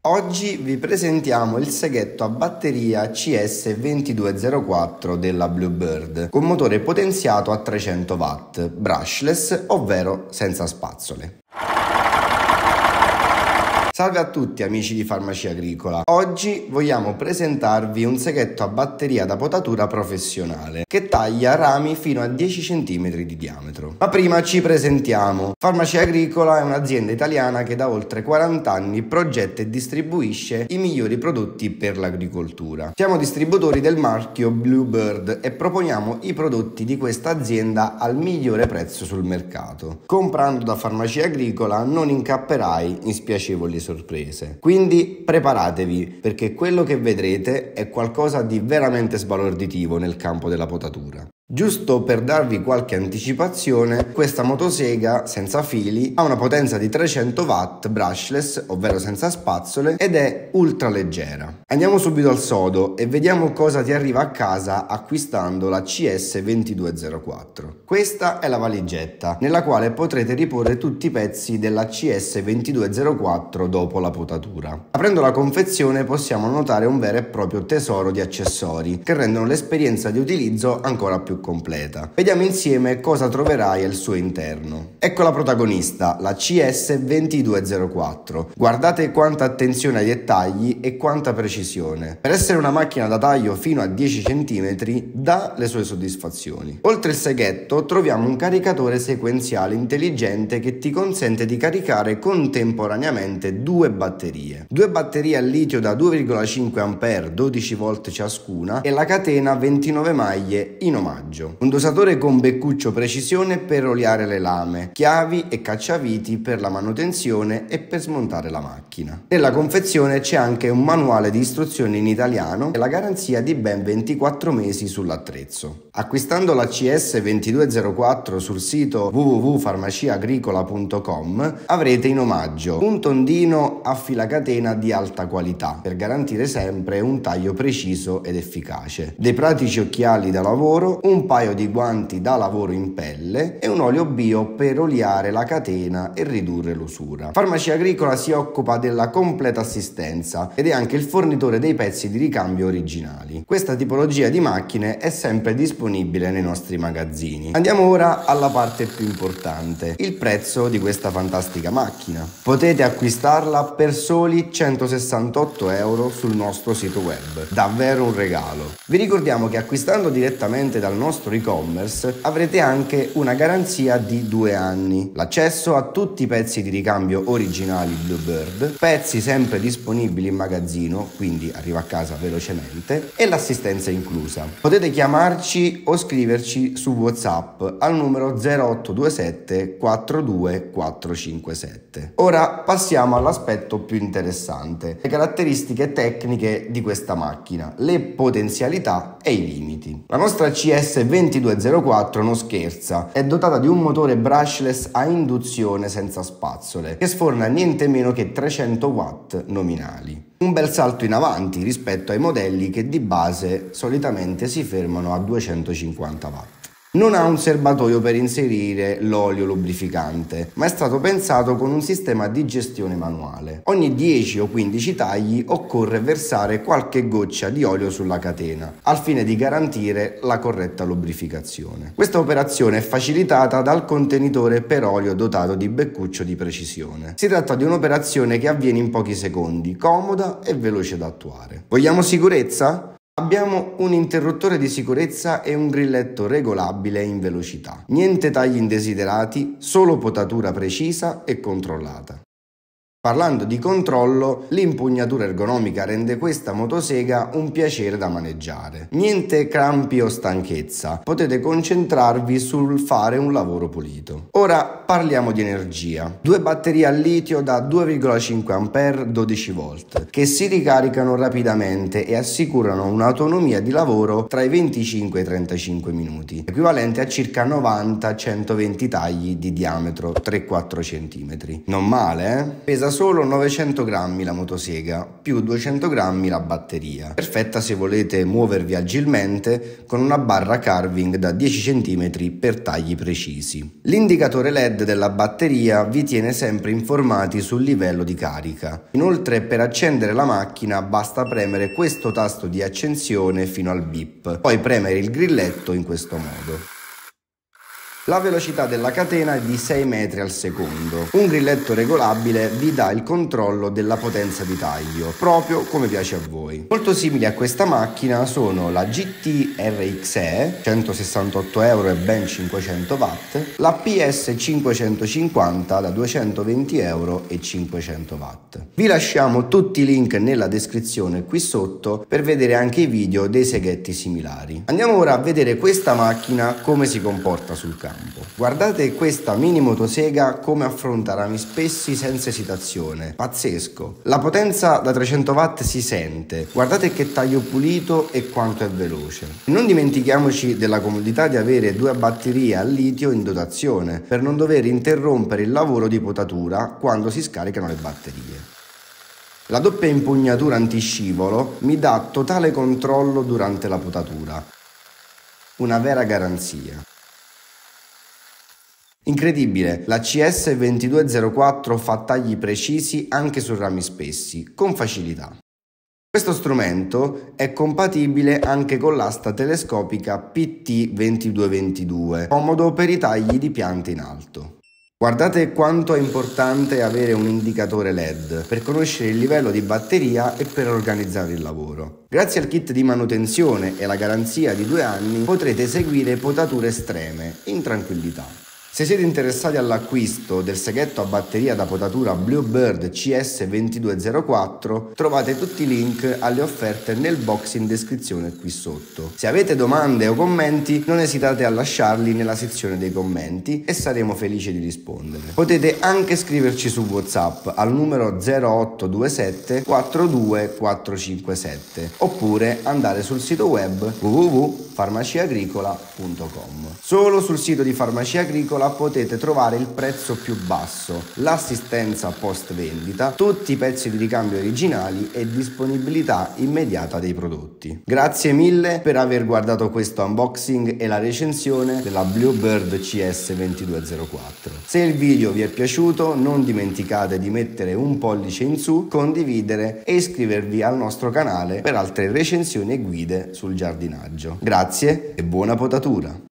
Oggi vi presentiamo il seghetto a batteria CS2204 della Bluebird con motore potenziato a 300 watt, brushless, ovvero senza spazzole. Salve a tutti amici di Farmacia Agricola, oggi vogliamo presentarvi un seghetto a batteria da potatura professionale che taglia rami fino a 10 cm di diametro. Ma prima ci presentiamo. Farmacia Agricola è un'azienda italiana che da oltre 40 anni progetta e distribuisce i migliori prodotti per l'agricoltura. Siamo distributori del marchio Bluebird e proponiamo i prodotti di questa azienda al migliore prezzo sul mercato. Comprando da Farmacia Agricola non incapperai in spiacevoli sorprese. Quindi preparatevi, perché quello che vedrete è qualcosa di veramente sbalorditivo nel campo della potatura. Giusto per darvi qualche anticipazione, questa motosega senza fili ha una potenza di 300 watt brushless, ovvero senza spazzole, ed è ultra leggera. Andiamo subito al sodo e vediamo cosa ti arriva a casa acquistando la CS2204. Questa è la valigetta, nella quale potrete riporre tutti i pezzi della CS2204 dopo la potatura. Aprendo la confezione possiamo notare un vero e proprio tesoro di accessori che rendono l'esperienza di utilizzo ancora più completa. Vediamo insieme cosa troverai al suo interno. Ecco la protagonista, la CS2204. Guardate quanta attenzione ai dettagli e quanta precisione. Per essere una macchina da taglio fino a 10 cm dà le sue soddisfazioni. Oltre il seghetto troviamo un caricatore sequenziale intelligente che ti consente di caricare contemporaneamente due batterie. Due batterie al litio da 2,5 A 12 volt ciascuna e la catena 29 maglie in omaggio. Un dosatore con beccuccio precisione per oliare le lame, chiavi e cacciaviti per la manutenzione e per smontare la macchina. Nella confezione c'è anche un manuale di istruzioni in italiano e la garanzia di ben 24 mesi sull'attrezzo. Acquistando la CS2204 sul sito www.farmaciaagricola.com avrete in omaggio un tondino a filacatena di alta qualità per garantire sempre un taglio preciso ed efficace, dei pratici occhiali da lavoro, un paio di guanti da lavoro in pelle e un olio bio per oliare la catena e ridurre l'usura. Farmacia Agricola si occupa della completa assistenza ed è anche il fornitore dei pezzi di ricambio originali. Questa tipologia di macchine è sempre disponibile nei nostri magazzini. Andiamo ora alla parte più importante, il prezzo di questa fantastica macchina. Potete acquistarla per soli 168 euro sul nostro sito web, davvero un regalo. Vi ricordiamo che acquistando direttamente dal nostro e-commerce avrete anche una garanzia di 2 anni, l'accesso a tutti i pezzi di ricambio originali Bluebird, pezzi sempre disponibili in magazzino, quindi arriva a casa velocemente, e l'assistenza inclusa. Potete chiamarci o scriverci su WhatsApp al numero 0827 42 457. Ora passiamo all'aspetto più interessante, le caratteristiche tecniche di questa macchina, le potenzialità e i limiti. La nostra CS2204 non scherza, è dotata di un motore brushless a induzione senza spazzole che sforna niente meno che 300 watt nominali. Un bel salto in avanti rispetto ai modelli che di base solitamente si fermano a 250 watt. Non ha un serbatoio per inserire l'olio lubrificante, ma è stato pensato con un sistema di gestione manuale. Ogni 10 o 15 tagli occorre versare qualche goccia di olio sulla catena, al fine di garantire la corretta lubrificazione. Questa operazione è facilitata dal contenitore per olio dotato di beccuccio di precisione. Si tratta di un'operazione che avviene in pochi secondi, comoda e veloce da attuare. Vogliamo sicurezza? Abbiamo un interruttore di sicurezza e un grilletto regolabile in velocità. Niente tagli indesiderati, solo potatura precisa e controllata. Parlando di controllo, l'impugnatura ergonomica rende questa motosega un piacere da maneggiare. Niente crampi o stanchezza, potete concentrarvi sul fare un lavoro pulito. Ora parliamo di energia. Due batterie al litio da 2,5 A 12 volt che si ricaricano rapidamente e assicurano un'autonomia di lavoro tra i 25 e i 35 minuti, equivalente a circa 90-120 tagli di diametro 3-4 cm. Non male, Pesa solo 900 grammi la motosega, più 200 grammi la batteria. Perfetta se volete muovervi agilmente, con una barra carving da 10 cm per tagli precisi. L'indicatore LED della batteria vi tiene sempre informati sul livello di carica. Inoltre, per accendere la macchina basta premere questo tasto di accensione fino al bip, poi premere il grilletto in questo modo. La velocità della catena è di 6 metri al secondo. Un grilletto regolabile vi dà il controllo della potenza di taglio, proprio come piace a voi. Molto simili a questa macchina sono la GT RXE, 168 euro e ben 500 watt, la PS 550 da 220 euro e 500 watt. Vi lasciamo tutti i link nella descrizione qui sotto per vedere anche i video dei seghetti similari. Andiamo ora a vedere questa macchina come si comporta sul campo. Guardate questa mini motosega come affronta rami spessi senza esitazione, pazzesco. La potenza da 300 watt si sente, guardate che taglio pulito e quanto è veloce. Non dimentichiamoci della comodità di avere 2 batterie al litio in dotazione per non dover interrompere il lavoro di potatura quando si scaricano le batterie. La doppia impugnatura antiscivolo mi dà totale controllo durante la potatura, una vera garanzia. Incredibile, la CS2204 fa tagli precisi anche su rami spessi, con facilità. Questo strumento è compatibile anche con l'asta telescopica PT2222, comodo per i tagli di piante in alto. Guardate quanto è importante avere un indicatore LED per conoscere il livello di batteria e per organizzare il lavoro. Grazie al kit di manutenzione e alla garanzia di 2 anni potrete eseguire potature estreme in tranquillità. Se siete interessati all'acquisto del seghetto a batteria da potatura Bluebird CS2204, trovate tutti i link alle offerte nel box in descrizione qui sotto. Se avete domande o commenti, non esitate a lasciarli nella sezione dei commenti e saremo felici di rispondere. Potete anche scriverci su WhatsApp al numero 0827 42 457 oppure andare sul sito web www.farmaciaagricola.com. Solo sul sito di Farmacia Agricola potete trovare il prezzo più basso, l'assistenza post vendita, tutti i pezzi di ricambio originali e disponibilità immediata dei prodotti. Grazie mille per aver guardato questo unboxing e la recensione della Bluebird CS2204. Se il video vi è piaciuto non dimenticate di mettere un pollice in su, condividere e iscrivervi al nostro canale per altre recensioni e guide sul giardinaggio. Grazie e buona potatura!